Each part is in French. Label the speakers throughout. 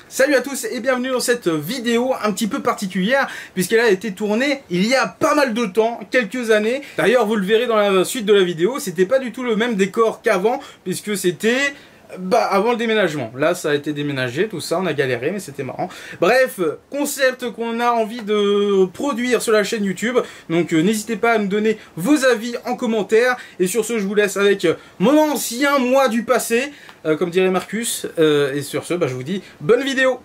Speaker 1: Salut à tous et bienvenue dans cette vidéo un petit peu particulière puisqu'elle a été tournée il y a pas mal de temps, quelques années. D'ailleurs vous le verrez dans la suite de la vidéo, c'était pas du tout le même décor qu'avant puisque c'était avant le déménagement. Là ça a été déménagé, tout ça, on a galéré mais c'était marrant. Bref, concept qu'on a envie de produire sur la chaîne YouTube. Donc n'hésitez pas à nous donner vos avis en commentaire. Et sur ce je vous laisse avec mon ancien moi du passé, comme dirait Marcus. Et sur ce je vous dis bonne vidéo.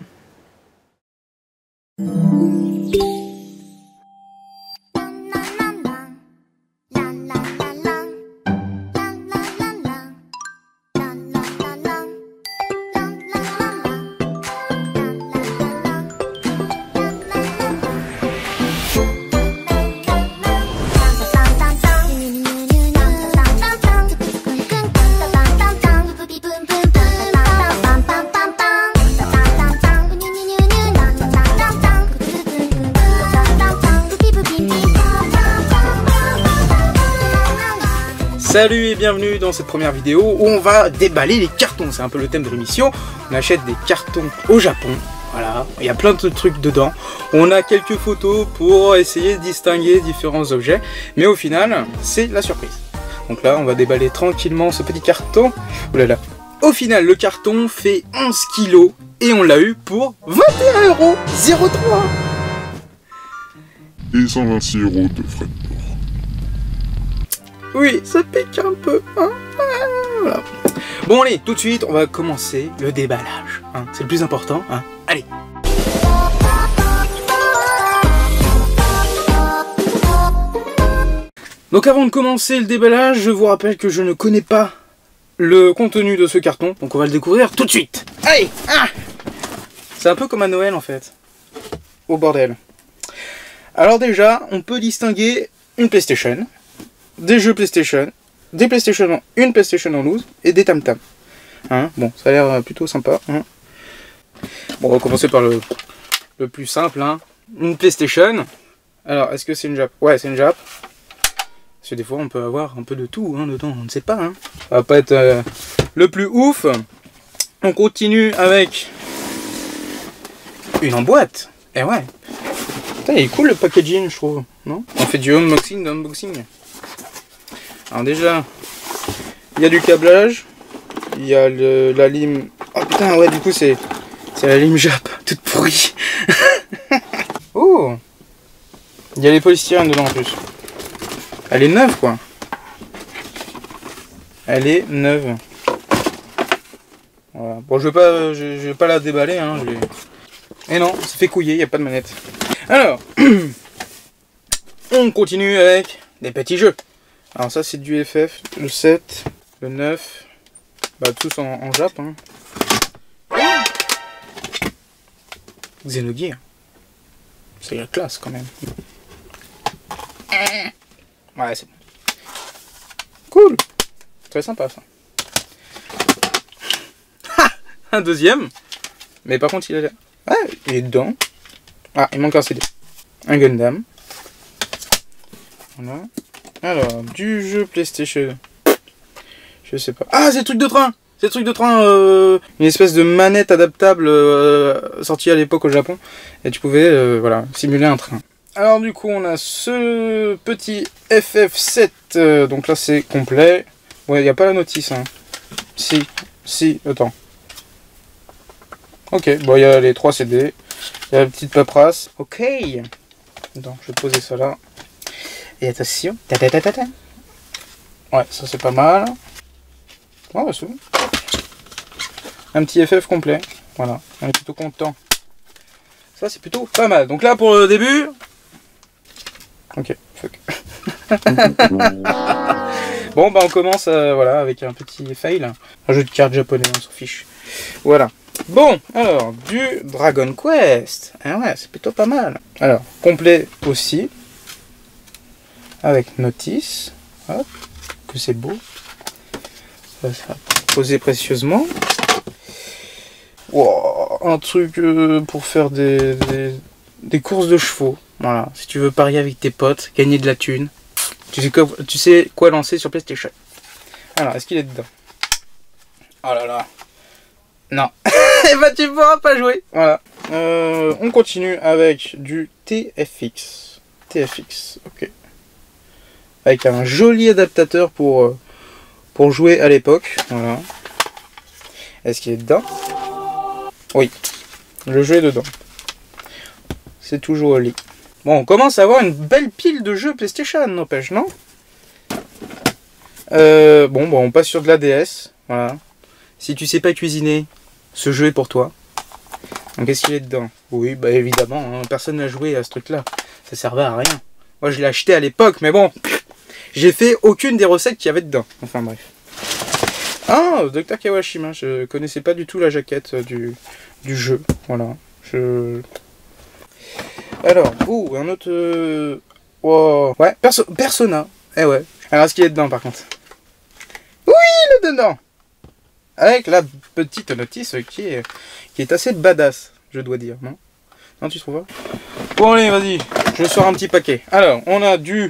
Speaker 1: Salut et bienvenue dans cette première vidéo où on va déballer les cartons. C'est un peu le thème de l'émission. On achète des cartons au Japon. Voilà, il y a plein de trucs dedans. On a quelques photos pour essayer de distinguer différents objets. Mais au final, c'est la surprise. Donc là, on va déballer tranquillement ce petit carton. Ouh là là. Au final, le carton fait 11 kilos et on l'a eu pour 21,03 €.
Speaker 2: Et 126 € de frais de port.
Speaker 1: Oui, ça pique un peu. Hein, voilà. Bon allez, tout de suite, on va commencer le déballage. Hein. C'est le plus important. Hein. Allez. Donc avant de commencer le déballage, je vous rappelle que je ne connais pas le contenu de ce carton. Donc on va le découvrir tout de suite. Allez, ah. C'est un peu comme à Noël en fait. Au bordel. Alors déjà, on peut distinguer une PlayStation, des jeux PlayStation, des PlayStation, une PlayStation en loose et des Tam Tam. Hein, bon, ça a l'air plutôt sympa. Hein. Bon, on va commencer par le plus simple. Hein. Une PlayStation. Alors, est-ce que c'est une Jap? Ouais, c'est une Jap. Parce que des fois, on peut avoir un peu de tout hein, dedans, on ne sait pas. Hein. Ça va pas être le plus ouf. On continue avec une en boîte. Et ouais. Putain, il est cool le packaging, je trouve. Non? On fait du unboxing d'unboxing. Alors déjà, il y a du câblage, il y a la lime... Oh putain, ouais, du coup c'est la lime Jap, toute pourrie. Oh, il y a les polystyrènes dedans en plus. Elle est neuve quoi. Elle est neuve. Voilà. Bon, je vais pas la déballer. Hein, Et non, ça fait couiller, il n'y a pas de manette. Alors, on continue avec des petits jeux. Alors ça c'est du FF, le 7, le 9, bah tous en Jap. Hein. Xenogears, c'est la classe quand même. Ouais c'est bon. Cool, très sympa ça. Ha, un deuxième, mais par contre il est... Ouais, il est dedans. Ah, il manque un CD. Un Gundam. Voilà. Alors, du jeu PlayStation. Je sais pas. Ah, c'est le truc de train! C'est le truc de train, une espèce de manette adaptable sortie à l'époque au Japon. Et tu pouvais, voilà, simuler un train. Alors du coup, on a ce petit FF7. Donc là, c'est complet. Ouais, il n'y a pas la notice, hein. Si, attends. Ok, bon, il y a les 3 CD. Il y a la petite paperasse. Ok. Attends, je vais poser ça là. Et attention. Ouais, ça c'est pas mal. Ouais, bah, c'est bon. Un petit FF complet. Voilà, on est plutôt content. Ça c'est plutôt pas mal. Donc là pour le début. Ok, fuck. Bon bah on commence voilà, avec un petit fail. Un jeu de cartes japonais, on s'en fiche. Voilà. Bon, alors, du Dragon Quest. Ah ouais, c'est plutôt pas mal. Alors, complet aussi. Avec notice. Hop, que c'est beau. Ça va poser précieusement. Wow, un truc pour faire des courses de chevaux. Voilà, si tu veux parier avec tes potes, gagner de la thune. Tu sais quoi lancer sur PlayStation. Alors, est-ce qu'il est dedans? Oh là là. Non. Et bah tu pourras pas jouer. Voilà. On continue avec du TFX. TFX, ok. Avec un joli adaptateur pour jouer à l'époque. Voilà. Est-ce qu'il est dedans? Oui. Le jeu est dedans. C'est toujours au lit. Bon, on commence à avoir une belle pile de jeux PlayStation, n'empêche, non? Bon, on passe sur de la DS. Voilà. Si tu sais pas cuisiner, ce jeu est pour toi. Donc, qu'est-ce qu'il est dedans? Oui, bah évidemment, hein, personne n'a joué à ce truc-là. Ça servait à rien. Moi, je l'ai acheté à l'époque, mais bon, j'ai fait aucune des recettes qu'il y avait dedans. Enfin, bref. Ah, Dr Kawashima, je connaissais pas du tout la jaquette du jeu. Voilà. Alors, un autre... Wow. Ouais, Persona. Eh ouais. Alors, est-ce qu'il est dedans, par contre? Oui, il est dedans. Avec la petite notice qui est assez badass, je dois dire, non? Non, tu trouves pas? Bon, allez, vas-y. Je sors un petit paquet. Alors, on a du...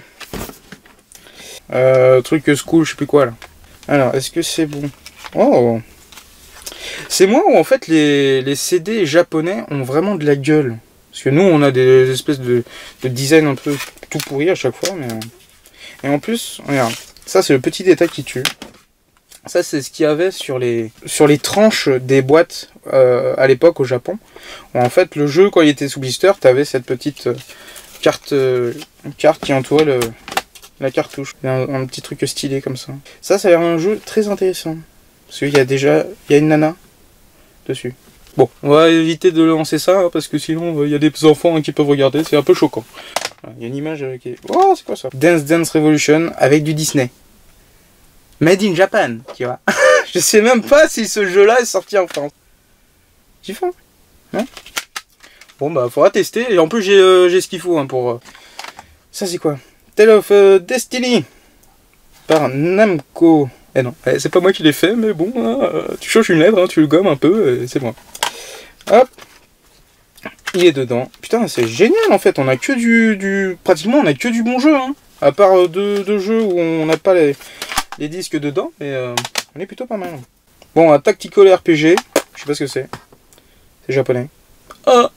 Speaker 1: truc school, je sais plus quoi, là. Alors, est-ce que c'est bon? Oh! C'est moi où en fait les CD japonais ont vraiment de la gueule. Parce que nous on a des espèces de design un peu tout pourri à chaque fois. Mais... Et en plus, regarde, ça c'est le petit détail qui tue. Ça c'est ce qu'il y avait sur les tranches des boîtes à l'époque au Japon. Où en fait le jeu quand il était sous blister, tu avais cette petite carte qui entourait la cartouche. Un petit truc stylé comme ça. Ça a l'air un jeu très intéressant. Parce qu'il y a une nana dessus. Bon, on va éviter de lancer ça, hein, parce que sinon il y a des enfants qui peuvent regarder, c'est un peu choquant. Il y a une image qui est... Oh, c'est quoi ça? Dance Dance Revolution avec du Disney. Made in Japan, tu vois. Je sais même pas si ce jeu-là est sorti en France. Tu fais? Non? Bon, bah, faudra tester. Et en plus, j'ai ce qu'il faut hein, pour... Ça, c'est quoi? Tale of Destiny par Namco. Eh non, c'est pas moi qui l'ai fait, mais bon, tu changes une lèvre, hein, tu le gommes un peu, et c'est moi. Hop, il est dedans. Putain, c'est génial en fait, on a que pratiquement on a que du bon jeu, hein. À part deux jeux où on n'a pas les disques dedans, mais on est plutôt pas mal. Bon, un Tactical RPG, je sais pas ce que c'est. C'est japonais. Ah.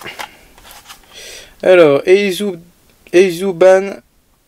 Speaker 1: Alors, Eizuban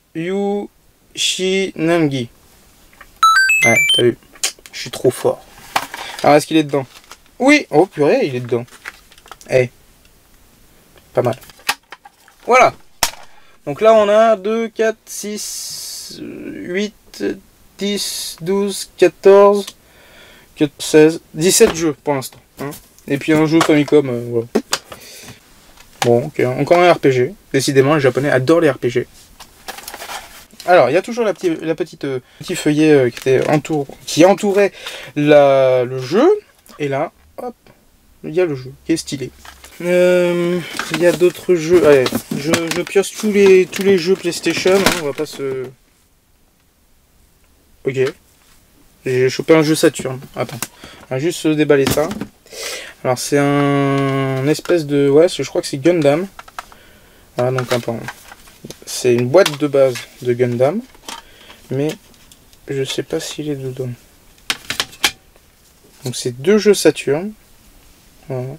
Speaker 1: Yushinangi. Ouais, t'as vu. Je suis trop fort. Alors, est-ce qu'il est dedans? Oui. Oh, purée, il est dedans. Eh. Pas mal. Voilà. Donc là, on a 2, 4, 6, 8, 10, 12, 14, 16, 17 jeux pour l'instant. Hein. Et puis un jeu Famicom. Voilà. Bon, ok. Encore un RPG. Décidément, les Japonais adorent les RPG. Alors, il y a toujours la petite petit feuillet qui entourait le jeu. Et là, hop, il y a le jeu qui est stylé. Il y a d'autres jeux. Allez, je pioche tous les jeux PlayStation. Hein, on va pas se... Ok. J'ai chopé un jeu Saturn. Attends. On va juste déballer ça. Alors, c'est un espèce de... Ouais, je crois que c'est Gundam. Voilà, donc attends. C'est une boîte de base de Gundam, mais je sais pas s'il est dedans. Donc c'est deux jeux Saturn. Voilà.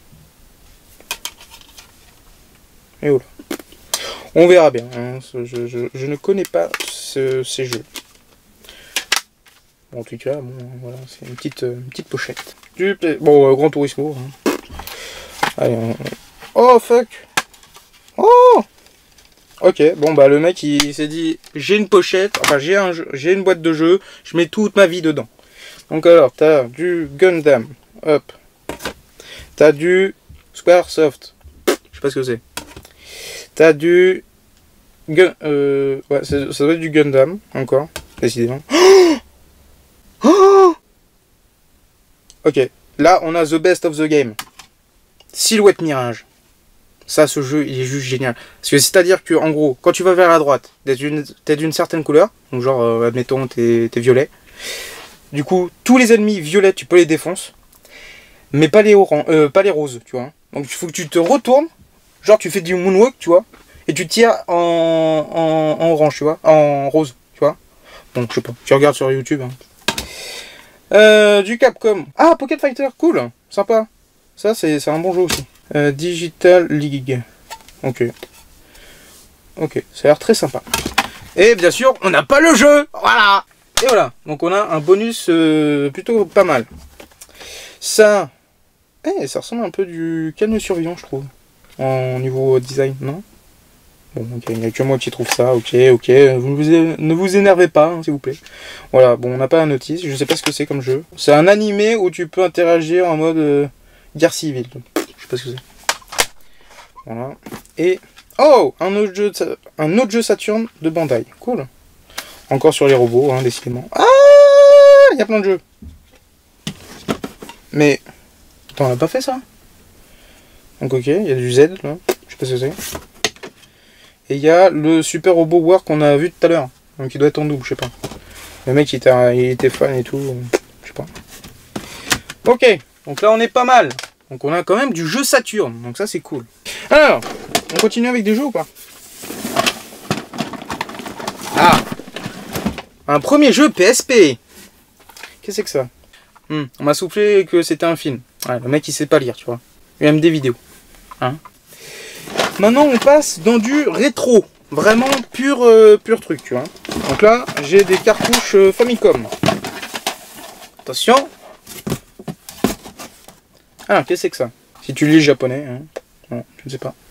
Speaker 1: Et voilà. On verra bien. Hein. Je ne connais pas ces jeux. Bon, en tout cas, bon, voilà, c'est une petite pochette. Bon, Gran Turismo. Hein. Allez, Oh fuck. Oh. Ok, bon bah le mec il s'est dit j'ai une pochette, enfin j'ai une boîte de jeux, je mets toute ma vie dedans. Donc alors t'as du Gundam, hop, t'as du Squaresoft, je sais pas ce que c'est. T'as du ouais, ça doit être du Gundam encore, décidément. Oh ok, là on a The Best of the Game, Silhouette Mirage. Ça, ce jeu, il est juste génial. Parce que c'est-à-dire que, en gros, quand tu vas vers la droite, t'es d'une certaine couleur. Donc, genre, admettons, t'es violet. Du coup, tous les ennemis violets, tu peux les défoncer. Mais pas les roses, tu vois. Donc, il faut que tu te retournes. Genre, tu fais du moonwalk, tu vois. Et tu tires en orange, tu vois. En rose, tu vois. Donc, je sais pas. Tu regardes sur YouTube. Hein. Du Capcom. Ah, Pocket Fighter, cool. Sympa. Ça, c'est un bon jeu aussi. Digital League. Ok. Ok, ça a l'air très sympa. Et bien sûr, on n'a pas le jeu. Voilà. Et voilà. Donc on a un bonus plutôt pas mal. Ça... ça ressemble un peu du Calme Survivant, je trouve. En niveau design, non? Bon, ok, il n'y a que moi qui trouve ça. Ok. Ne vous énervez pas, hein, s'il vous plaît. Voilà, bon, on n'a pas la notice. Je sais pas ce que c'est comme jeu. C'est un animé où tu peux interagir en mode guerre civile. Je sais pas ce que c'est. Voilà. Et... oh, un autre jeu Saturn de Bandai. Cool. Encore sur les robots, hein, décidément. Ah, il y a plein de jeux. Mais... attends, on n'a pas fait ça? Donc ok, il y a du Z, là. Je sais pas ce que c'est. Et il y a le Super Robot War qu'on a vu tout à l'heure. Donc il doit être en double, je sais pas. Le mec, il était fan et tout. Je sais pas. Ok, donc là, on est pas mal. Donc on a quand même du jeu Saturn. Donc ça, c'est cool. Alors, on continue avec des jeux ou pas? Ah, un premier jeu PSP. Qu'est-ce que c'est que ça? On m'a soufflé que c'était un film. Ouais, le mec il sait pas lire, tu vois. Il aime des vidéos. Hein. Maintenant on passe dans du rétro. Vraiment pur truc, tu vois. Donc là, j'ai des cartouches Famicom. Attention. Ah, qu'est-ce que c'est que ça? Si tu lis le japonais, hein. Non, je ne sais pas.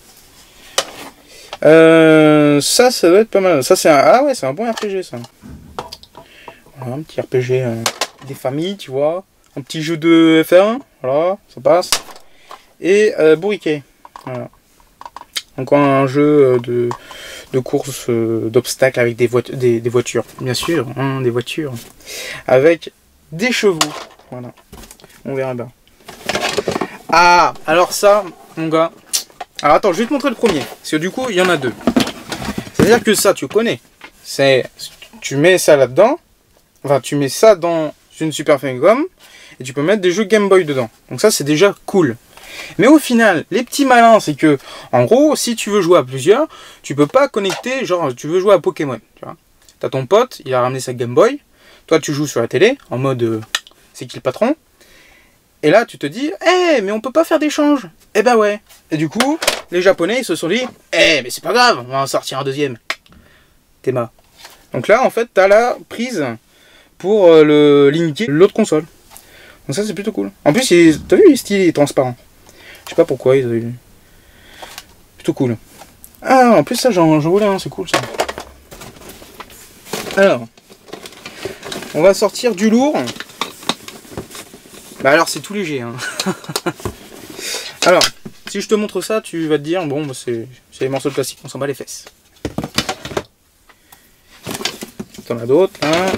Speaker 1: Ça doit être pas mal. Ça c'est un... ah ouais, c'est un bon RPG ça. Voilà, un petit RPG des familles, tu vois. Un petit jeu de FR1, voilà, ça passe. Et Bourriquet, voilà. Donc un jeu de course, d'obstacles avec des voitures, bien sûr, hein, des voitures. Avec des chevaux, voilà. On verra bien. Ah, alors ça, mon gars. Alors attends, je vais te montrer le premier. Parce que du coup, il y en a deux. C'est-à-dire que ça, tu connais. Tu mets ça là-dedans. Enfin, tu mets ça dans une Super Famicom. Et tu peux mettre des jeux Game Boy dedans. Donc ça, c'est déjà cool. Mais au final, les petits malins, c'est que, en gros, si tu veux jouer à plusieurs, tu peux pas connecter, genre, tu veux jouer à Pokémon, tu vois. T'as ton pote, il a ramené sa Game Boy. Toi, tu joues sur la télé, en mode, c'est qui le patron? Et là, tu te dis, mais on peut pas faire d'échange. Eh ben ouais. Et du coup, les Japonais, ils se sont dit, mais c'est pas grave, on va en sortir un deuxième. Théma. Donc là, en fait, t'as la prise pour limiter l'autre console. Donc ça c'est plutôt cool. En plus, t'as vu, il est transparent. Je sais pas pourquoi. Plutôt cool. Ah, en plus ça j'en voulais un, c'est cool ça. Alors, on va sortir du lourd. Bah alors c'est tout léger. Hein. Alors, si je te montre ça, tu vas te dire, bon, bah, c'est des morceaux de plastique, on s'en bat les fesses. T'en as d'autres,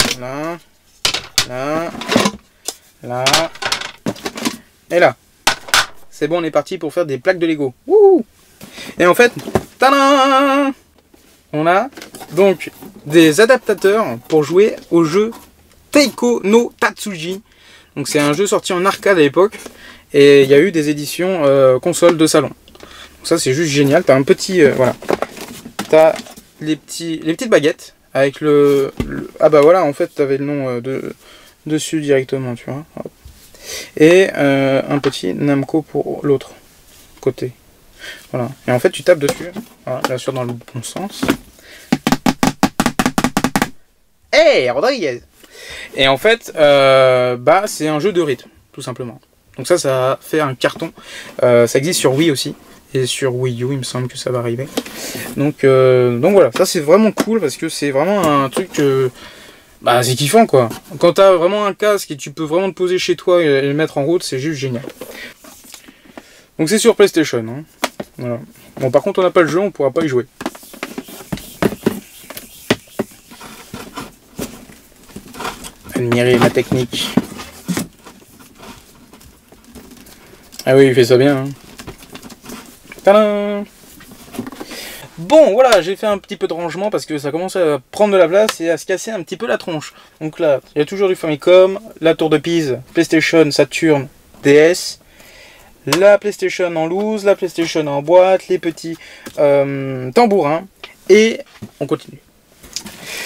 Speaker 1: là, et là. C'est bon, on est parti pour faire des plaques de Lego. Wouhou! Et en fait, tadam! On a donc des adaptateurs pour jouer au jeu Taiko no Tatsuji. Donc c'est un jeu sorti en arcade à l'époque. Et il y a eu des éditions console de salon. Donc ça c'est juste génial. T'as un petit... voilà. T'as les petites baguettes. Avec ah bah voilà, en fait t'avais le nom dessus directement, tu vois. Hop. Et un petit Namco pour l'autre côté. Voilà. Et en fait tu tapes dessus. Voilà, bien sûr dans le bon sens. Hey Rodriguez! Et en fait, bah c'est un jeu de rythme, tout simplement. Donc ça fait un carton. Ça existe sur Wii aussi. Et sur Wii U, il me semble que ça va arriver. Donc voilà, ça c'est vraiment cool parce que c'est vraiment un truc bah c'est kiffant quoi. Quand t'as vraiment un casque et tu peux vraiment te poser chez toi et le mettre en route, c'est juste génial. Donc c'est sur PlayStation. Hein. Voilà. Bon par contre on n'a pas le jeu, on pourra pas y jouer. Admirez ma technique. Ah oui, il fait ça bien. Hein. Tadam! Bon, voilà, j'ai fait un petit peu de rangement parce que ça commence à prendre de la place et à se casser un petit peu la tronche. Donc là, il y a toujours du Famicom, la tour de Pise, PlayStation, Saturn, DS, la PlayStation en loose, la PlayStation en boîte, les petits tambourins, et on continue.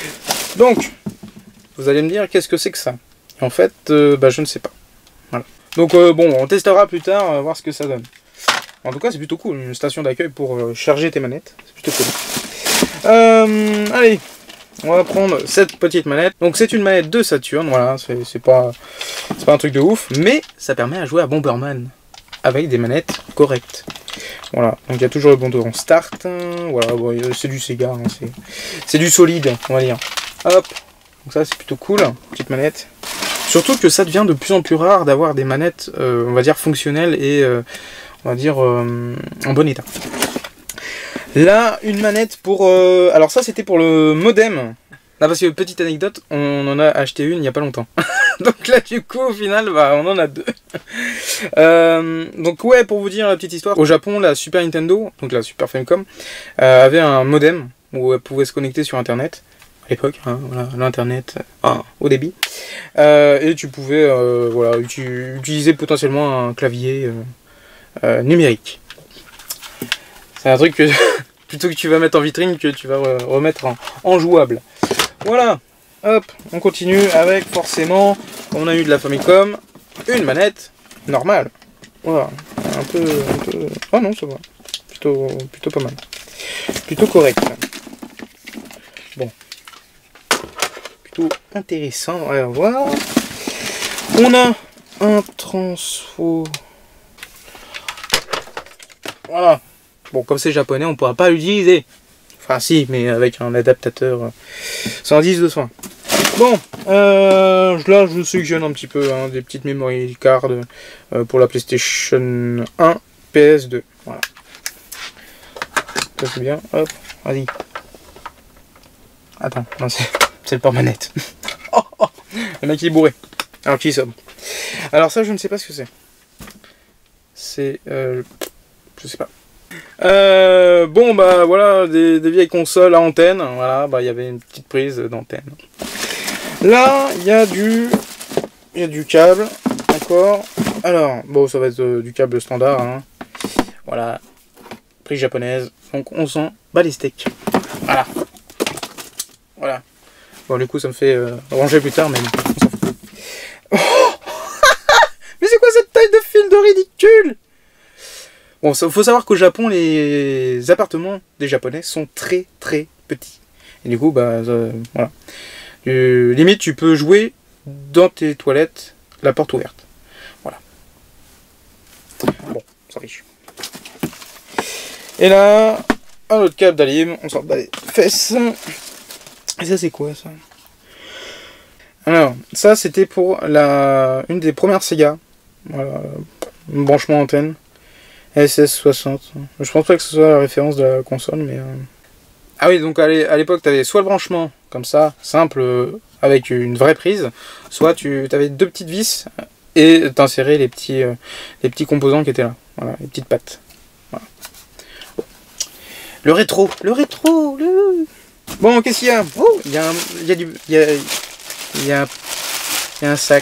Speaker 1: Donc, vous allez me dire, qu'est-ce que c'est que ça? En fait, bah, je ne sais pas. Voilà. Donc bon, on testera plus tard, voir ce que ça donne. En tout cas, c'est plutôt cool, une station d'accueil pour charger tes manettes. C'est plutôt cool. Allez, on va prendre cette petite manette. Donc c'est une manette de Saturn, voilà, c'est pas un truc de ouf, mais ça permet à jouer à Bomberman avec des manettes correctes. Voilà, donc il y a toujours le bouton start, voilà, bon, c'est du Sega, hein, c'est du solide, on va dire. Hop, donc ça c'est plutôt cool, petite manette. Surtout que ça devient de plus en plus rare d'avoir des manettes, on va dire, fonctionnelles et, on va dire, en bon état. Là, une manette pour... alors ça, c'était pour le modem. Là, parce que, petite anecdote, on en a acheté une il n'y a pas longtemps. Donc là, du coup, au final, bah, on en a deux. Donc ouais, pour vous dire la petite histoire, au Japon, la Super Nintendo, donc la Super Famicom, avait un modem où elle pouvait se connecter sur Internet. À l'époque, hein, voilà, l'internet au débit, et tu pouvais voilà, utiliser potentiellement un clavier numérique. C'est un truc que plutôt que tu vas mettre en vitrine que tu vas remettre en jouable. Voilà, hop, on continue avec forcément, on a eu de la Famicom, une manette normale. Voilà, un peu... Oh non, ça va, plutôt pas mal, plutôt correct. Bon. Intéressant, on va voir. On a un transfo. Voilà. Bon, comme c'est japonais, on ne pourra pas l'utiliser. Enfin, si, mais avec un adaptateur 110-200. Bon, là, je suggère un petit peu des petites memory cards pour la PlayStation 1, PS2. Voilà. Ça c'est bien. Hop, vas-y. Attends, non, c'est le port-manette. Oh, oh, le mec il est bourré. Alors qui somme. Alors ça je ne sais pas ce que c'est. C'est... je sais pas. Bon bah voilà, des vieilles consoles à antenne. Voilà, bah il y avait une petite prise d'antenne. Là, il y a du câble. D'accord. Alors, bon ça va être du câble standard. Hein. Voilà. Prise japonaise. Donc on s'en bat les steaks. Voilà. Voilà. Bon, du coup, ça me fait ranger plus tard, mais on s'en fout. Oh mais c'est quoi cette taille de film de ridicule? Bon, il faut savoir qu'au Japon, les appartements des Japonais sont très très petits. Et du coup, bah, voilà. Limite, tu peux jouer dans tes toilettes, la porte ouverte. Voilà. Bon, ça riche. Et là, un autre câble d'alim, on s'en bat les fesses. Et ça c'est quoi ça? Alors, ça c'était pour une des premières Sega. Voilà, un branchement antenne. SS60. Je pense pas que ce soit la référence de la console, mais... Ah oui, donc à l'époque tu avais soit le branchement, comme ça, simple, avec une vraie prise, soit tu avais deux petites vis et t'insérais les petits composants qui étaient là. Voilà, les petites pattes. Voilà. Le rétro. Bon, qu'est-ce qu'il y a? Oh, il y a un sac.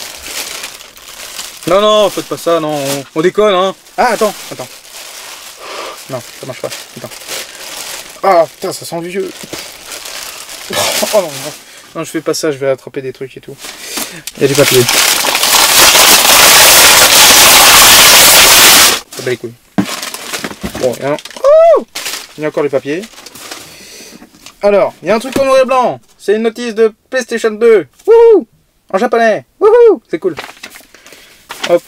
Speaker 1: Non, faites pas ça, non, on déconne, hein. Ah, attends. Non, ça marche pas, putain. Ah, putain, ça sent vieux. Oh non, je fais pas ça, je vais attraper des trucs et tout. Il y a du papier. Ça bat les couilles. Bon, il y a encore du papier. Alors, il y a un truc en noir et blanc. C'est une notice de PlayStation 2. Wouhou! En japonais. Wouhou! C'est cool. Hop.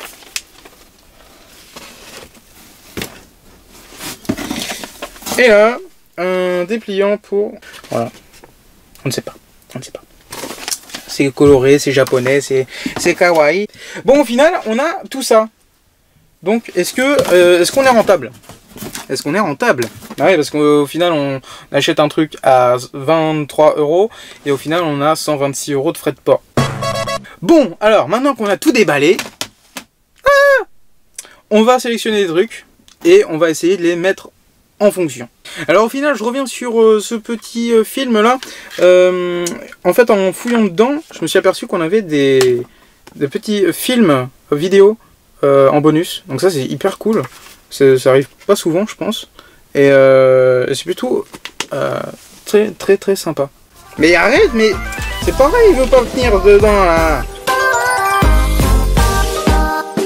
Speaker 1: Et là, un dépliant pour... Voilà. On ne sait pas. C'est coloré, c'est japonais, c'est kawaii. Bon, au final, on a tout ça. Donc, est-ce qu'on est rentable? Bah oui, parce qu'au final, on achète un truc à 23 € et au final, on a 126 € de frais de port. Bon, alors, maintenant qu'on a tout déballé, on va sélectionner des trucs et on va essayer de les mettre en fonction. Alors, au final, je reviens sur ce petit film-là. En fait, en fouillant dedans, je me suis aperçu qu'on avait des petits films vidéo en bonus. Donc ça, c'est hyper cool. Ça arrive pas souvent, je pense. Et c'est plutôt très très très sympa. Mais arrête, mais c'est pareil, il veut pas venir dedans là.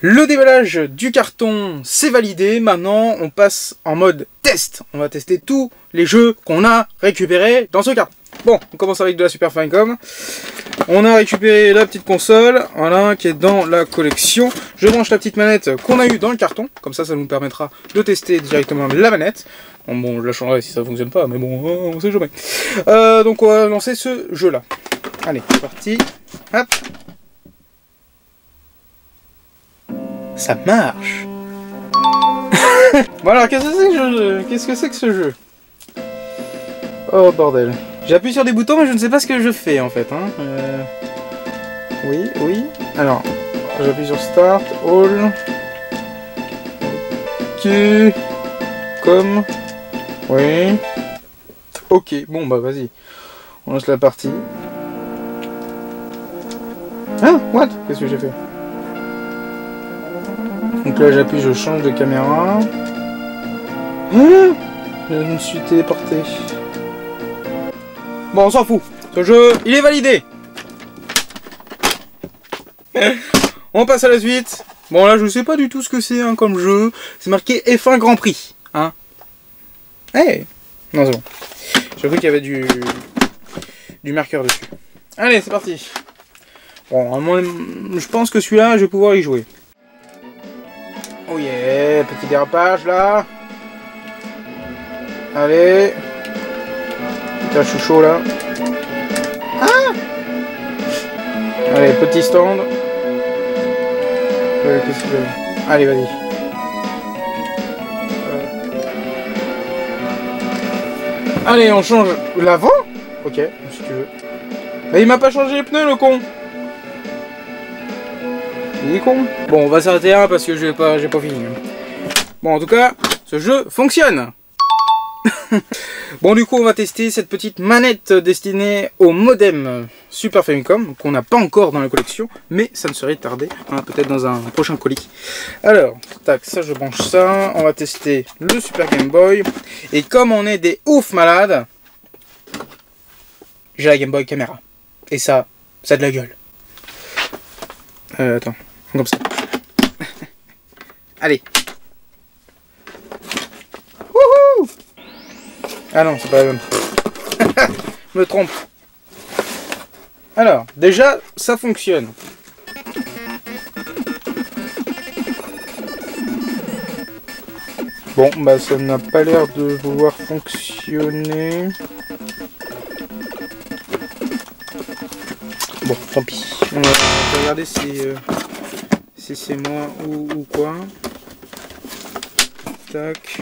Speaker 1: Le déballage du carton, c'est validé. Maintenant, on passe en mode test. On va tester tous les jeux qu'on a récupérés dans ce carton. Bon, on commence avec de la Super Famicom. On a récupéré la petite console, voilà, qui est dans la collection. Je branche la petite manette qu'on a eue dans le carton. Comme ça nous permettra de tester directement la manette. Bon, je la changerai si ça ne fonctionne pas, mais bon, on sait jamais. Donc on va lancer ce jeu-là. Allez, c'est parti. Hop. Ça marche. Voilà, qu'est-ce que c'est que ce jeu? Oh bordel. J'appuie sur des boutons mais je ne sais pas ce que je fais en fait. Hein. Oui. Alors, j'appuie sur Start, All. Ok. Comme. Oui. Ok, bon bah vas-y. On lance la partie. Ah, what? Qu'est-ce que j'ai fait? Donc là j'appuie, je change de caméra. Ah, je me suis téléporté. Bon, on s'en fout. Ce jeu, il est validé. On passe à la suite. Bon, là, je sais pas du tout ce que c'est hein, comme jeu. C'est marqué F1 Grand Prix. Hein. Hey. Non, c'est bon. J'ai cru qu'il y avait du marqueur dessus. Allez, c'est parti. Bon, je pense que celui-là, je vais pouvoir y jouer. Oh yeah, petit dérapage, là. Allez. Putain, je suis chaud là. Ah! Allez, petit stand. Qu'est-ce que je... Allez, vas-y. Allez, on change l'avant. Ok, si tu veux. Mais il m'a pas changé les pneus, le con. Il est con. Bon, on va s'arrêter là parce que j'ai pas fini. Bon, en tout cas, ce jeu fonctionne. Bon, du coup on va tester cette petite manette destinée au modem Super Famicom qu'on n'a pas encore dans la collection, mais ça ne serait tardé, hein, peut-être dans un prochain colis. Alors, tac, ça je branche ça, on va tester le Super Game Boy, et comme on est des ouf malades, j'ai la Game Boy caméra, et ça a de la gueule. Attends, comme ça. Allez. Wouhou! Ah non, c'est pas la même. Je me trompe. Alors, déjà, ça fonctionne. Bon, bah ça n'a pas l'air de vouloir fonctionner. Bon, tant pis. On va regarder si c'est moi ou quoi. Tac.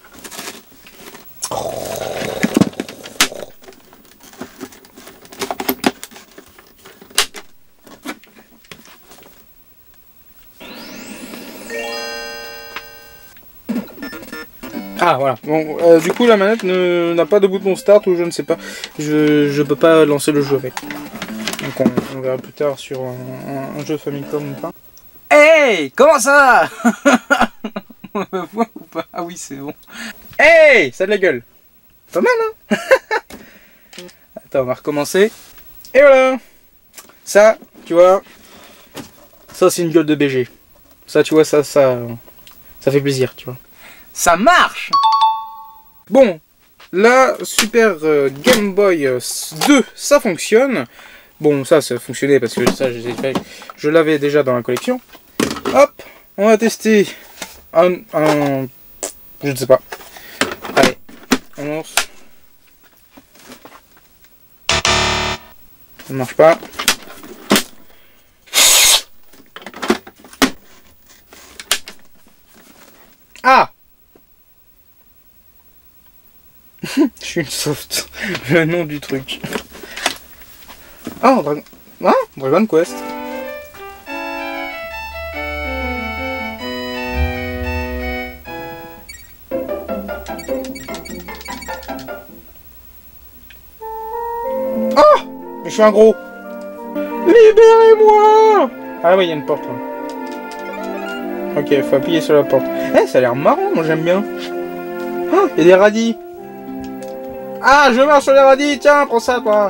Speaker 1: Ah voilà, bon, du coup la manette n'a pas de bouton start ou je ne sais pas, je peux pas lancer le jeu avec. Donc on verra plus tard sur un jeu Famicom ou pas. Hey, comment ça va? On va voir ou pas? Ah oui c'est bon. Hey, ça a de la gueule. Pas mal hein. Attends, on va recommencer. Et voilà. Ça, tu vois, ça c'est une gueule de BG. Ça tu vois, ça fait plaisir, tu vois. Ça marche! Bon, la Super Game Boy 2, ça fonctionne. Bon, ça fonctionnait parce que ça, je l'avais déjà dans la collection. Hop, on va tester je ne sais pas. Allez, on lance. Ça ne marche pas. Ah! Je suis une soft. Le nom du truc. Ah, Dragon Quest. Ah! Mais je suis un gros. Libérez-moi! Ah oui, il y a une porte là. Ok, faut appuyer sur la porte. Eh, ça a l'air marrant, moi j'aime bien. Ah, il y a des radis. Ah, je marche sur les radis, tiens, prends ça, toi.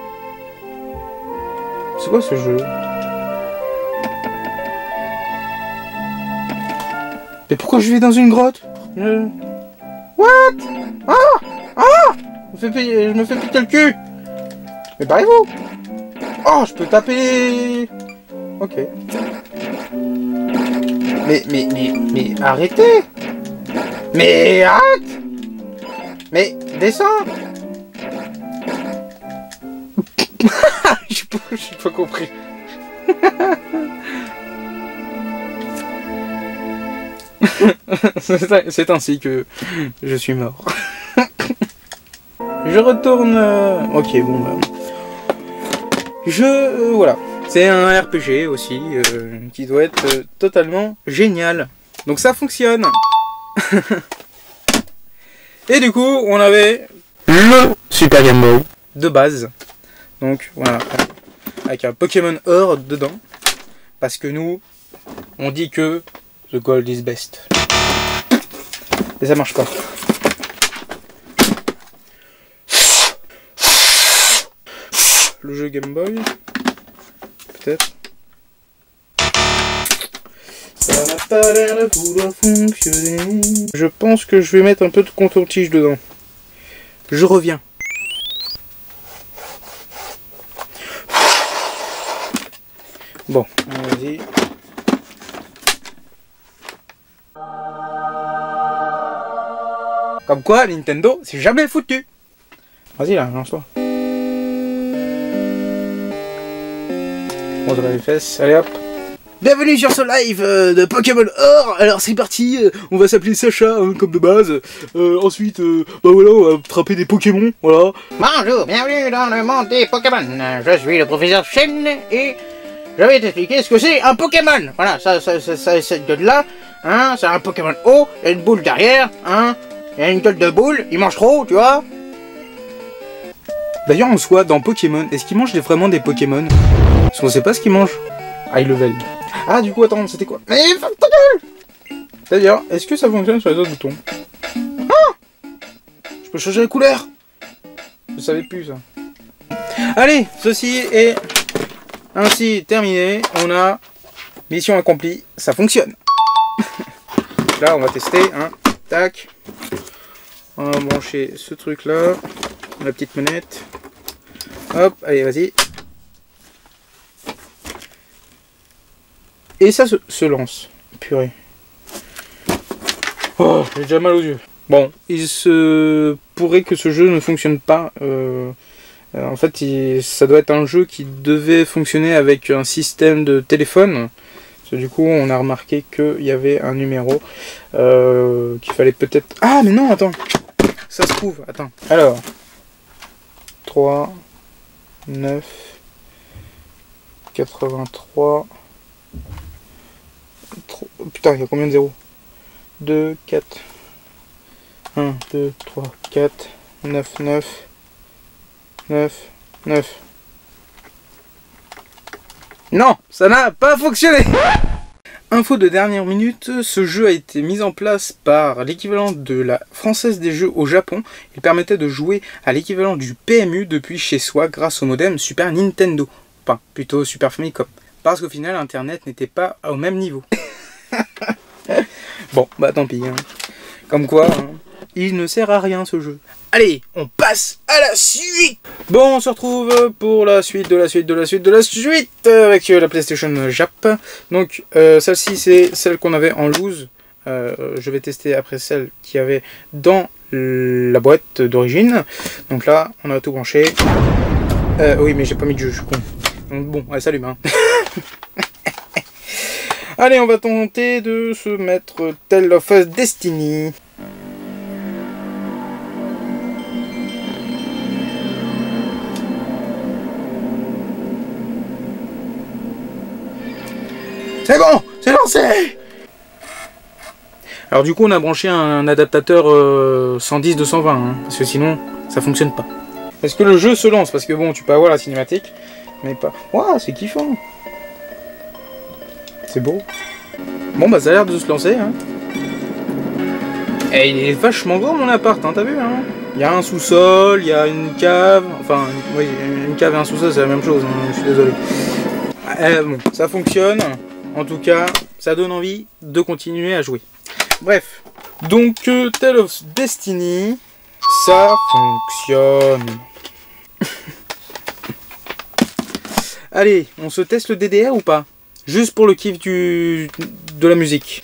Speaker 1: C'est quoi ce jeu? Mais pourquoi je vais dans une grotte? What? Ah! Ah! Je me fais piquer le cul! Mais barrez-vous! Oh, je peux taper... Ok. Mais arrêtez! Mais arrête! Mais descends! J'ai pas compris. C'est ainsi que je suis mort. Je retourne... Ok, bon bah... voilà. C'est un RPG aussi, qui doit être totalement génial. Donc ça fonctionne. Et du coup, on avait le Super Game Boy de base. Donc voilà, avec un Pokémon Or dedans. Parce que nous, on dit que the gold is best. Et ça marche pas. Le jeu Game Boy, peut-être. Ça n'a pas l'air de vouloir fonctionner. Je pense que je vais mettre un peu de contour-tige dedans. Je reviens. Bon, vas-y. Comme quoi, Nintendo, c'est jamais foutu. Vas-y là, lance-toi. On se lave les fesses, allez hop. Bienvenue sur ce live de Pokémon Or. Alors c'est parti, on va s'appeler Sacha hein, comme de base. Ensuite, bah voilà, on va attraper des Pokémon, voilà.
Speaker 3: Bonjour, bienvenue dans le monde des Pokémon. Je suis le professeur Chen et je vais t'expliquer ce que c'est un Pokémon. Voilà, ça de là, hein, c'est un Pokémon haut, il y a une boule derrière, hein, il y a une gueule de boule, il mange trop, tu vois.
Speaker 1: D'ailleurs en soi, dans Pokémon, est-ce qu'ils mangent vraiment des Pokémon? Parce qu'on sait pas ce qu'ils mangent. High level. Ah du coup attends, c'était quoi?
Speaker 3: Mais ferme ta gueule.
Speaker 1: D'ailleurs, est-ce que ça fonctionne sur les autres boutons? Ah, je peux changer la couleur. Je savais plus ça. Allez, ceci est ainsi terminé. On a mission accomplie, ça fonctionne. Là on va tester, hein. Tac. On va brancher ce truc là. La petite manette. Hop, allez vas-y. Et ça se lance. Purée. Oh, j'ai déjà mal aux yeux. Bon, il se pourrait que ce jeu ne fonctionne pas. En fait, ça doit être un jeu qui devait fonctionner avec un système de téléphone. Parce que du coup, on a remarqué qu'il y avait un numéro qu'il fallait peut-être... Ah, mais non, attends. Ça se trouve, attends. Alors, 3, 9, 83... Putain, il y a combien de zéros? 2, 4, 1, 2, 3, 4, 9, 9, 9, 9. Non, ça n'a pas fonctionné. Info de dernière minute, ce jeu a été mis en place par l'équivalent de la Française des Jeux au Japon. Il permettait de jouer à l'équivalent du PMU depuis chez soi grâce au modem Super Nintendo. Enfin, plutôt Super Famicom. Parce qu'au final, Internet n'était pas au même niveau. Bon, bah tant pis. Hein. Comme quoi, hein, il ne sert à rien ce jeu. Allez, on passe à la suite. Bon, on se retrouve pour la suite de la suite de la suite de la suite avec la PlayStation Jap. Donc, celle-ci, c'est celle qu'on avait en loose. Je vais tester après celle qu'il y avait dans la boîte d'origine. Donc là, on a tout branché. Oui, mais j'ai pas mis de jeu, je suis con. Donc bon, allez, salut, hein. Allez, on va tenter de se mettre Tale of Destiny. C'est bon, c'est lancé. Alors du coup, on a branché un adaptateur 110-220, hein, parce que sinon, ça fonctionne pas. Est-ce que le jeu se lance? Parce que bon, tu peux avoir la cinématique, mais pas... Waouh, c'est kiffant. C'est beau. Bon bah ça a l'air de se lancer hein. Et il est vachement grand mon appart, hein, t'as vu hein. Il y a un sous-sol, il y a une cave. Enfin oui, une cave et un sous-sol c'est la même chose, hein, je suis désolé. Bon, ça fonctionne. En tout cas, ça donne envie de continuer à jouer. Bref. Donc, Tale of Destiny, ça fonctionne. Allez, on se teste le DDR ou pas? Juste pour le kiff de la musique.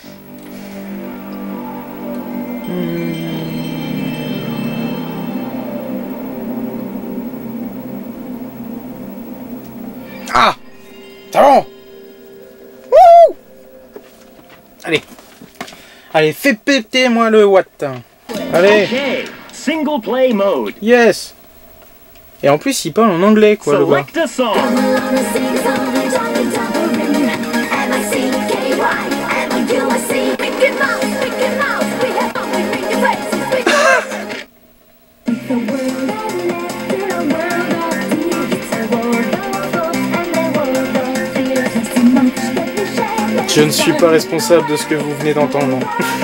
Speaker 1: Ah! C'est bon! Wouh! Allez. Allez, fais péter moi le watt. Allez.
Speaker 4: Okay, single play mode.
Speaker 1: Yes. Et en plus, il parle en anglais, quoi, le gars.
Speaker 4: Select a song.
Speaker 1: Je ne suis pas responsable de ce que vous venez d'entendre.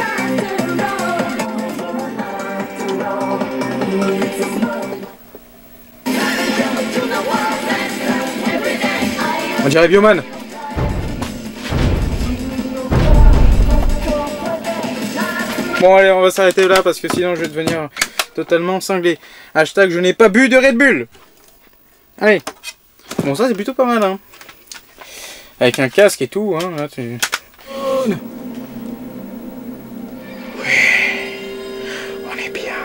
Speaker 1: On dirait Bioman. Bon allez, on va s'arrêter là parce que sinon je vais devenir totalement cinglé. Hashtag je n'ai pas bu de Red Bull. Allez. Bon ça c'est plutôt pas mal hein. Avec un casque et tout hein. Là, tu... Ouais. On est bien.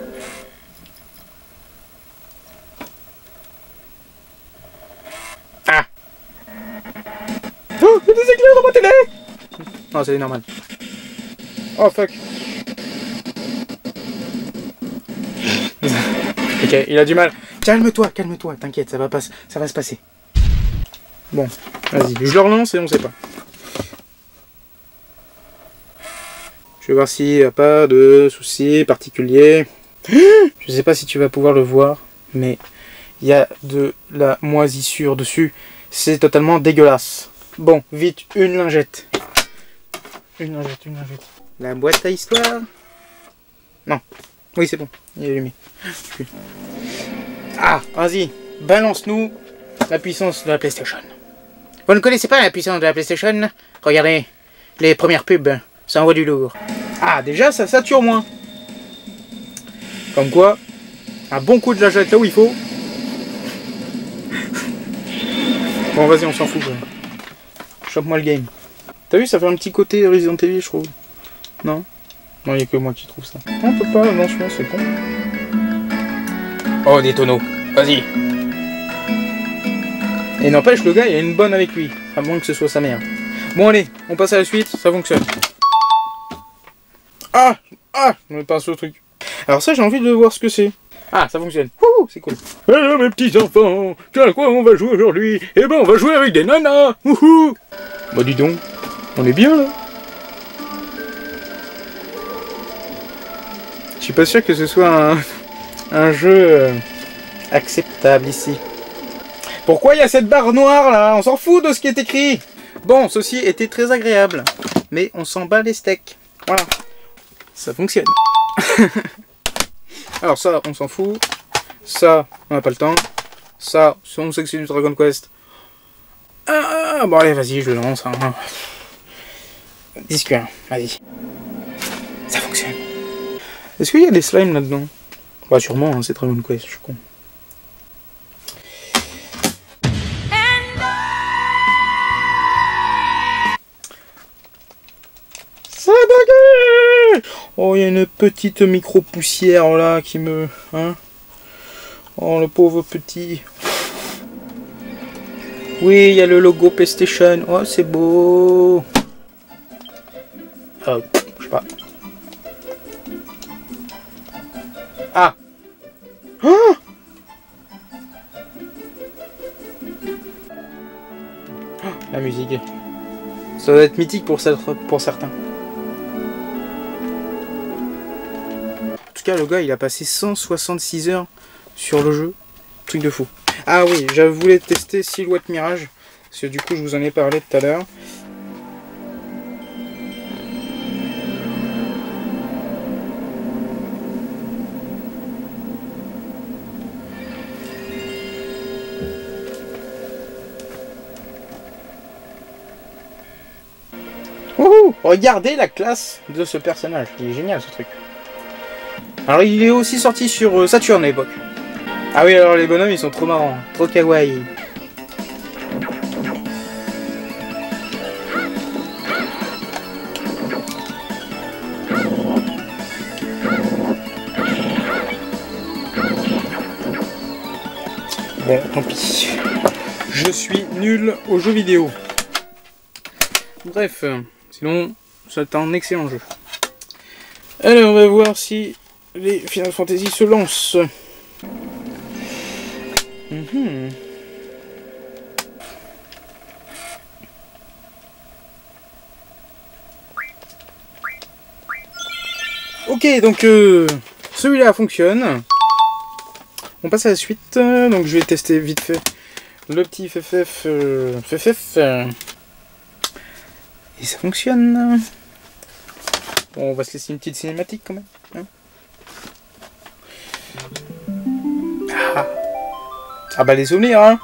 Speaker 1: Ah. Oh, il y a des éclairs dans ma télé. Non, c'est normal. Oh fuck. Ok, il a du mal. Calme-toi, calme-toi, t'inquiète, ça va se passer. Bon, vas-y, je le relance et on sait pas. Je vais voir s'il n'y a pas de soucis particuliers. Je sais pas si tu vas pouvoir le voir, mais il y a de la moisissure dessus. C'est totalement dégueulasse. Bon, vite, une lingette. Une lingette. La boîte à histoire. Non. Oui, c'est bon. Il est allumé. Ah, vas-y. Balance-nous la puissance de la PlayStation.
Speaker 3: Vous ne connaissez pas la puissance de la PlayStation? Regardez, les premières pubs, ça envoie du lourd.
Speaker 1: Ah, déjà, ça sature moins. Comme quoi, un bon coup de la jette là où il faut. Bon, vas-y, on s'en fout. Chope-moi le game. T'as vu, ça fait un petit côté Resident Evil, je trouve. Non? Non, il n'y a que moi qui trouve ça. On peut pas, non, celui-là, c'est con. Oh, des tonneaux. Vas-y. Et n'empêche, le gars, il a une bonne avec lui. À moins que ce soit sa mère. Bon, allez, on passe à la suite, ça fonctionne. Ah! Je me passe au truc. Alors ça, j'ai envie de voir ce que c'est. Ah, ça fonctionne. Ouh, c'est cool.
Speaker 4: Alors mes petits enfants, à quoi on va jouer aujourd'hui? Eh ben on va jouer avec des nanas. Wouhou.
Speaker 1: Bah dis donc, on est bien là. Je suis pas sûr que ce soit un jeu acceptable ici. Pourquoi il y a cette barre noire là? On s'en fout de ce qui est écrit. Bon, ceci était très agréable, mais on s'en bat les steaks. Voilà, ça fonctionne. Alors ça, on s'en fout. Ça, on n'a pas le temps. Ça, on sait que c'est du Dragon Quest. Bon allez, vas-y, je le lance. Hein. Disque 1, vas-y. Ça fonctionne. Est-ce qu'il y a des slimes là-dedans? Bah sûrement, hein, c'est Dragon Quest, je suis con. Ça a bugué! Oh, il y a une petite micro-poussière là qui me... Hein? Oh, le pauvre petit. Oui, il y a le logo PlayStation. Oh, c'est beau. Je sais pas. Ah. Oh, la musique. Ça doit être mythique pour certains. En tout cas, le gars, il a passé 166 heures sur le jeu. Truc de fou. Ah oui, je voulais tester Silhouette Mirage. Parce que du coup, je vous en ai parlé tout à l'heure. Wouhou! Regardez la classe de ce personnage. Il est génial ce truc. Alors il est aussi sorti sur Saturn à l'époque. Ah oui, alors les bonhommes ils sont trop marrants. Trop kawaii. Bon, tant pis. Je suis nul aux jeux vidéo. Bref, sinon, c'est un excellent jeu. Allez, on va voir si les Final Fantasy se lancent. Ok, donc celui-là fonctionne. On passe à la suite. Donc je vais tester vite fait le petit FFF. Et ça fonctionne. Bon, on va se laisser une petite cinématique quand même. Hein, ah, ça va les souvenirs, hein.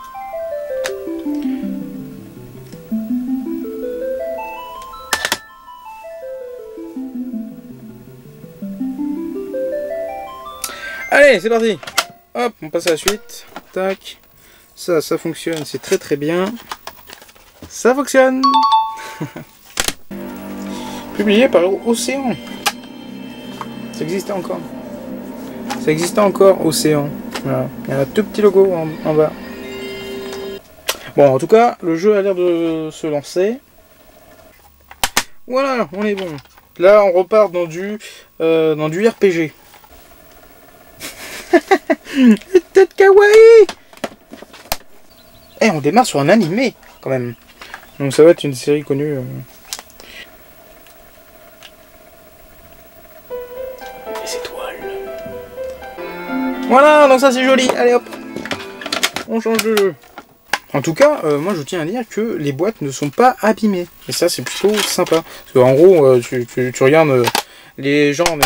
Speaker 1: Allez, c'est parti. Hop, on passe à la suite. Tac. Ça fonctionne, c'est très très bien. Ça fonctionne. Publié par Océan. Ça existait encore. Ça existait encore, Océan. Voilà. Il y a un tout petit logo en bas. Bon, en tout cas, le jeu a l'air de se lancer. Voilà, on est bon. Là, on repart dans du RPG. Tête kawaii. Eh, on démarre sur un animé, quand même. Donc ça va être une série connue. Les étoiles. Voilà, donc ça c'est joli. Allez hop. On change de jeu. En tout cas, moi je tiens à dire que les boîtes ne sont pas abîmées. Et ça c'est plutôt sympa. Parce qu'en gros, tu regardes les gens,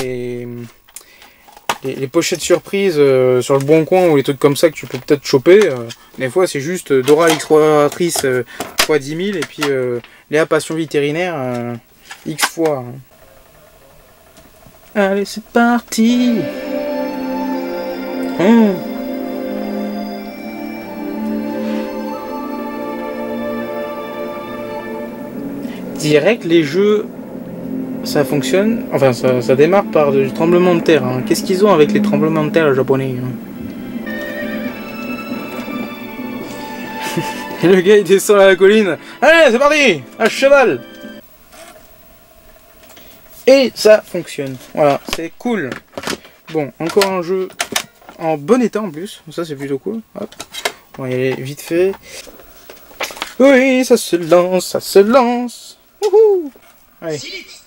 Speaker 1: les pochettes surprises sur le bon coin ou les trucs comme ça que tu peux peut-être choper. Des fois c'est juste Dora l'exploratrice x 10 000 et puis Léa Passion vétérinaire X fois. Allez c'est parti. Direct les jeux ça fonctionne, enfin ça démarre par du tremblement de terre. Hein. Qu'est-ce qu'ils ont avec les tremblements de terre japonais hein. Et le gars il descend à la colline. Allez c'est parti. À cheval. Et ça fonctionne. Voilà, c'est cool. Bon, encore un jeu en bon état en plus. Ça c'est plutôt cool. Hop. On va y aller vite fait. Oui, ça se lance, ça se lance. Wouhou. Allez.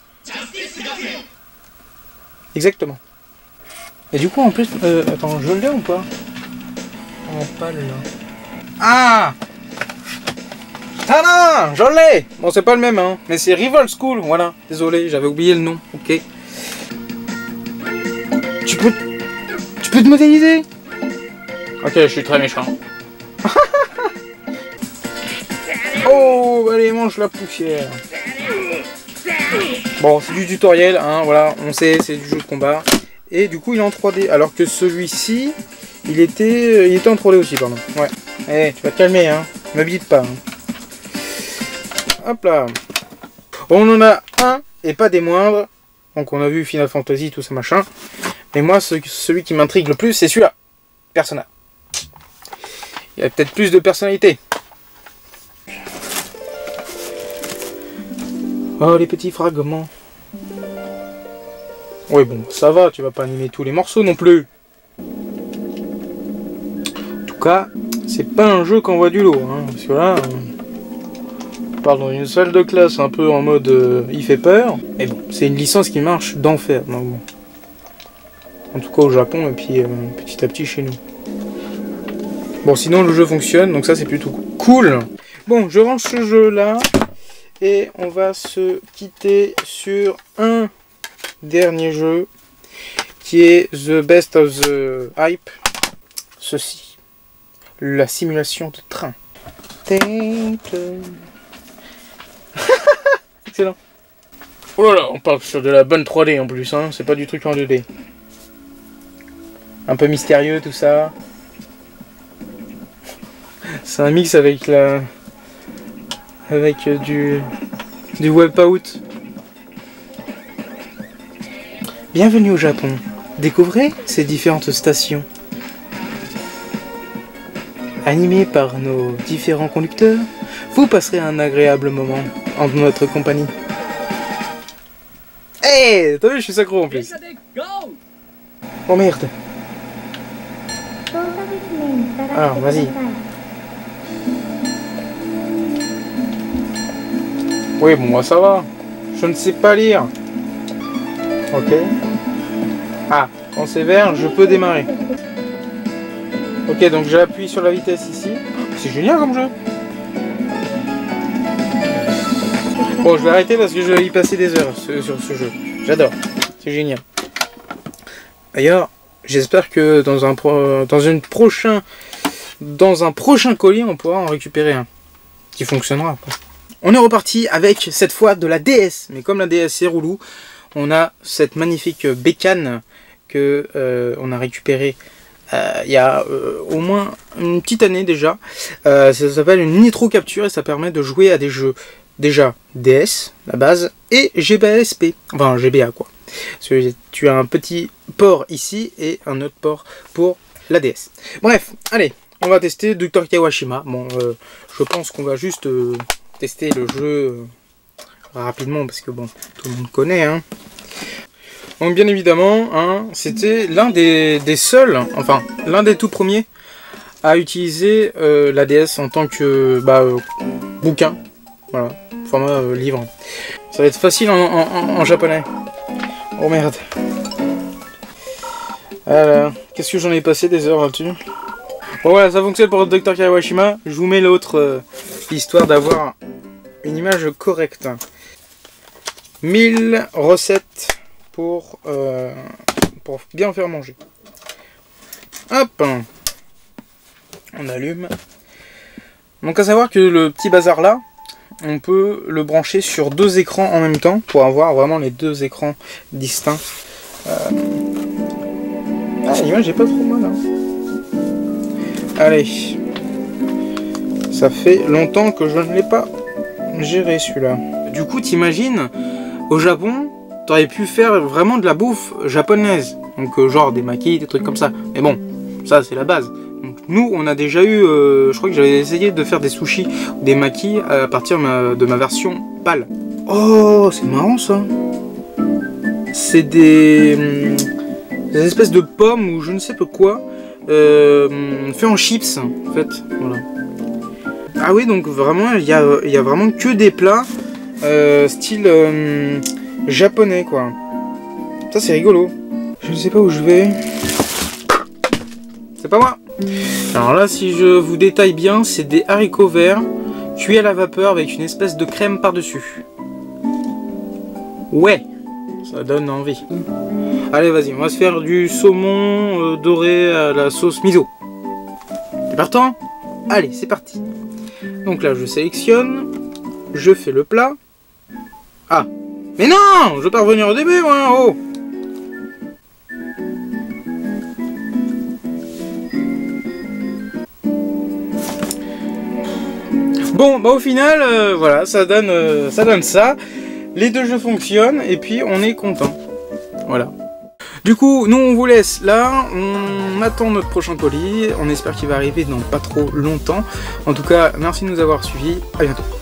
Speaker 1: Exactement. Et du coup en plus, attends, je l'ai ou pas? En pâle là. Ah! Tada! Je l'ai! Bon c'est pas le même hein, mais c'est Rival School, voilà. Désolé, j'avais oublié le nom, ok. Tu peux te modéliser? Ok, je suis très méchant. Oh, allez, mange la poussière. Bon, c'est du tutoriel, hein, voilà, on sait, c'est du jeu de combat. Et du coup, il est en 3D, alors que celui-ci, il était en 3D aussi, pardon. Ouais. Eh, tu vas te calmer, hein. M'habite pas. Hein. Hop là. On en a un, et pas des moindres. Donc, on a vu Final Fantasy, tout ça, machin. Mais moi, celui qui m'intrigue le plus, c'est celui-là. Persona. Il y a peut-être plus de personnalité. Oh, les petits fragments. Oui, bon, ça va, tu vas pas animer tous les morceaux non plus. En tout cas, c'est pas un jeu qu'on voit du lot. Hein, parce que là, on parle dans une salle de classe un peu en mode il fait peur. Mais bon, c'est une licence qui marche d'enfer. Bon. En tout cas au Japon et puis petit à petit chez nous. Bon, sinon le jeu fonctionne, donc ça c'est plutôt cool. Bon, je range ce jeu là. Et on va se quitter sur un dernier jeu qui est The Best of the Hype. Ceci, la simulation de train. Excellent. Oh là là, on parle sur de la bonne 3D en plus, hein. C'est pas du truc en 2D. Un peu mystérieux tout ça. C'est un mix avec la... avec du Wipeout. Bienvenue au Japon. Découvrez ces différentes stations. Animés par nos différents conducteurs, vous passerez un agréable moment en notre compagnie. Hey, t'as vu, je suis sacro en plus. Oh merde. Alors, vas-y. Oui, bon, moi ça va. Je ne sais pas lire. Ok. Ah, quand c'est vert, je peux démarrer. Ok, donc j'appuie sur la vitesse ici. C'est génial comme jeu. Bon, je vais arrêter parce que je vais y passer des heures sur ce jeu. J'adore. C'est génial. D'ailleurs, j'espère que dans un prochain colis, on pourra en récupérer un. Qui fonctionnera après. On est reparti avec cette fois de la DS. Mais comme la DS c'est roulou, on a cette magnifique bécane que on a récupérée il y a au moins une petite année déjà. Ça s'appelle une Nitro Capture et ça permet de jouer à des jeux déjà DS, la base, et GBA SP. Enfin GBA quoi. Parce que tu as un petit port ici et un autre port pour la DS. Bref, allez, on va tester Dr Kawashima. Bon, je pense qu'on va juste tester le jeu rapidement parce que bon, tout le monde connaît, hein. Donc bien évidemment, hein, c'était l'un des seuls, enfin l'un des tout premiers à utiliser la DS en tant que bouquin, voilà, format livre. Ça va être facile en japonais. Oh merde. Alors, qu'est-ce que j'en ai passé des heures là-dessus. Bon voilà, ça fonctionne pour Dr Kawashima. Je vous mets l'autre histoire d'avoir une image correcte. 1000 recettes pour bien faire manger. Hop, on allume. Donc à savoir que le petit bazar là, on peut le brancher sur deux écrans en même temps pour avoir vraiment les deux écrans distincts. Ah, l'image j'ai pas trop mal. Hein. Allez, ça fait longtemps que je ne l'ai pas géré celui-là. Du coup, t'imagines, au Japon, t'aurais pu faire vraiment de la bouffe japonaise, donc genre des makis, des trucs comme ça. Mais bon, ça c'est la base. Donc, nous, on a déjà eu, je crois que j'avais essayé de faire des sushis, des makis à partir de ma version PAL. Oh, c'est marrant ça. C'est des espèces de pommes ou je ne sais pas quoi, fait en chips en fait. Voilà. Ah oui, donc vraiment, il y a vraiment que des plats style japonais quoi. Ça c'est rigolo. Je ne sais pas où je vais. C'est pas moi. Alors là, si je vous détaille bien, c'est des haricots verts cuits à la vapeur avec une espèce de crème par-dessus. Ouais, ça donne envie. Allez, vas-y, on va se faire du saumon doré à la sauce miso. T'es partant? Allez, c'est parti. Donc là, je sélectionne, je fais le plat. Ah, mais non, je veux pas revenir au début, moi, oh. Bon, bah au final, voilà, ça donne ça. Les deux jeux fonctionnent et puis on est content. Voilà. Du coup, nous on vous laisse là, on attend notre prochain colis, on espère qu'il va arriver dans pas trop longtemps. En tout cas, merci de nous avoir suivis, à bientôt.